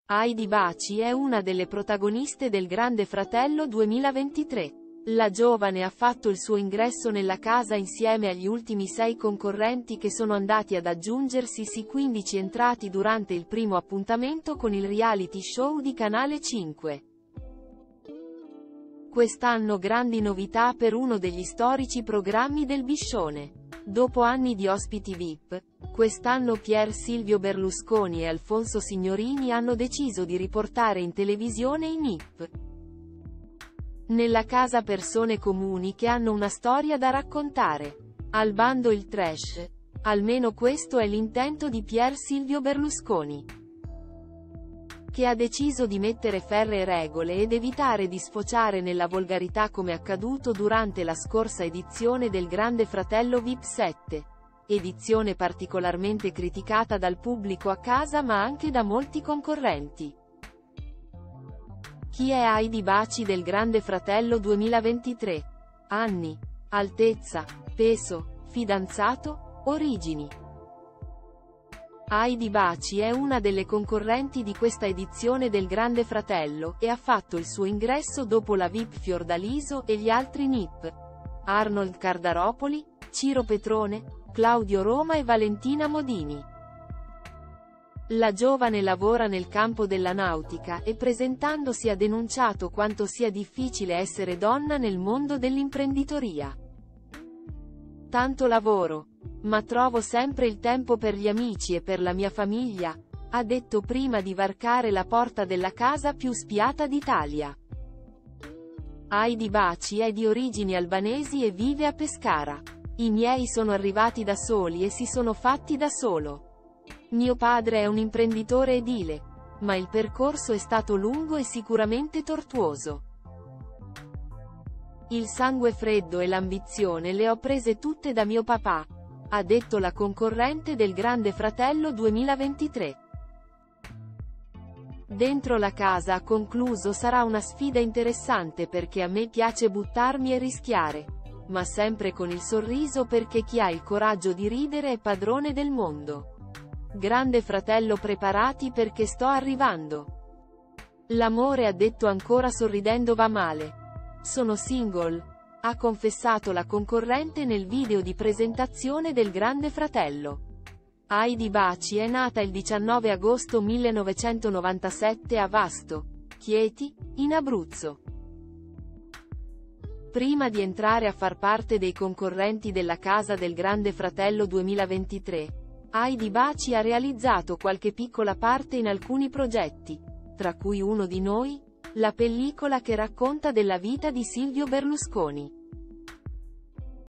Heidi Baci è una delle protagoniste del Grande Fratello 2023. La giovane ha fatto il suo ingresso nella casa insieme agli ultimi 6 concorrenti che sono andati ad aggiungersi 15 entrati durante il primo appuntamento con il reality show di Canale 5. Quest'anno grandi novità per uno degli storici programmi del Biscione. Dopo anni di ospiti VIP, quest'anno Pier Silvio Berlusconi e Alfonso Signorini hanno deciso di riportare in televisione i NIP. Nella casa persone comuni che hanno una storia da raccontare. Al bando il trash. Almeno questo è l'intento di Pier Silvio Berlusconi, che ha deciso di mettere ferree regole ed evitare di sfociare nella volgarità come accaduto durante la scorsa edizione del Grande Fratello VIP 7. Edizione particolarmente criticata dal pubblico a casa ma anche da molti concorrenti. Chi è Heidi Baci del Grande Fratello 2023? Anni, altezza, peso, fidanzato, origini. Heidi Baci è una delle concorrenti di questa edizione del Grande Fratello, e ha fatto il suo ingresso dopo la VIP Fiordaliso e gli altri NIP. Arnold Cardaropoli, Ciro Petrone, Claudio Roma e Valentina Modini. La giovane lavora nel campo della nautica e presentandosi ha denunciato quanto sia difficile essere donna nel mondo dell'imprenditoria. Tanto lavoro, ma trovo sempre il tempo per gli amici e per la mia famiglia, ha detto prima di varcare la porta della casa più spiata d'Italia. Heidi Baci è di origini albanesi e vive a Pescara. I miei sono arrivati da soli e si sono fatti da solo. Mio padre è un imprenditore edile, ma il percorso è stato lungo e sicuramente tortuoso. Il sangue freddo e l'ambizione le ho prese tutte da mio papà, ha detto la concorrente del Grande Fratello 2023. Dentro la casa ha concluso sarà una sfida interessante perché a me piace buttarmi e rischiare, ma sempre con il sorriso perché chi ha il coraggio di ridere è padrone del mondo. Grande Fratello preparati perché sto arrivando. L'amore ha detto ancora sorridendo va male. Sono single, ha confessato la concorrente nel video di presentazione del Grande Fratello. Heidi Baci è nata il 19 agosto 1997 a Vasto, Chieti, in Abruzzo. Prima di entrare a far parte dei concorrenti della casa del Grande Fratello 2023, Heidi Baci ha realizzato qualche piccola parte in alcuni progetti, tra cui Uno di noi, la pellicola che racconta della vita di Silvio Berlusconi.